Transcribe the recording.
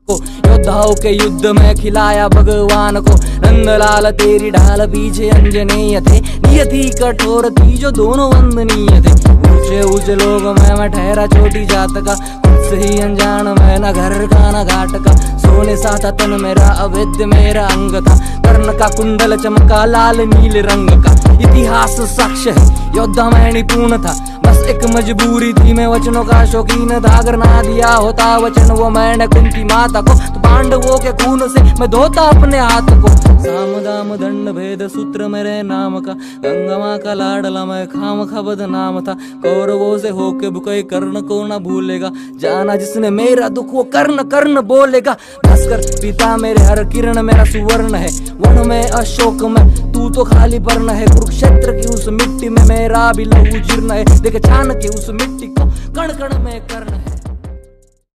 योद्धाओं के युद्ध में खिलाया भगवान को, नंदलाल तेरी ढाल पीछे अंजनेय थे, नियति कठोर थी जो दोनों वंदनीय थे। ऊंचे ऊंचे लोग मैं ठहरा छोटी जात का, खुद से ही अनजान मैं न घर का न घाट का। सोने सा था तन मेरा, अवैध मेरा अंग था, कर्ण का कुंडल चमका लाल नील रंग का। इतिहास साक्ष्य है योद्धा मैं निपुण था, बस एक मजबूरी थी मैं वचनों का शौकीन था। अगर ना दिया होता वचन वो मैंने कुंती माता को, तो पांडवों के खून से मैं धोता अपने हाथ को। साम दाम दंड भेद सूत्र मेरे नाम का, गंगा माँ का लाडला मैं खाम खा बदनाम था। कौरवों से होके बुकई कर्ण को न भूलेगा, जाना जिसने मेरा दुख वो कर्ण कर्ण बोलेगा। भास्कर पिता मेरे हर किरण मेरा सुवर्ण है, वन में अशोक में तू तो खाली पर्ण है। कुरुक्षेत्र की उस मिट्टी में मेरा भी लहू जीर्ण है, देख छान के उस मिट्टी को कण कण में कर्ण है।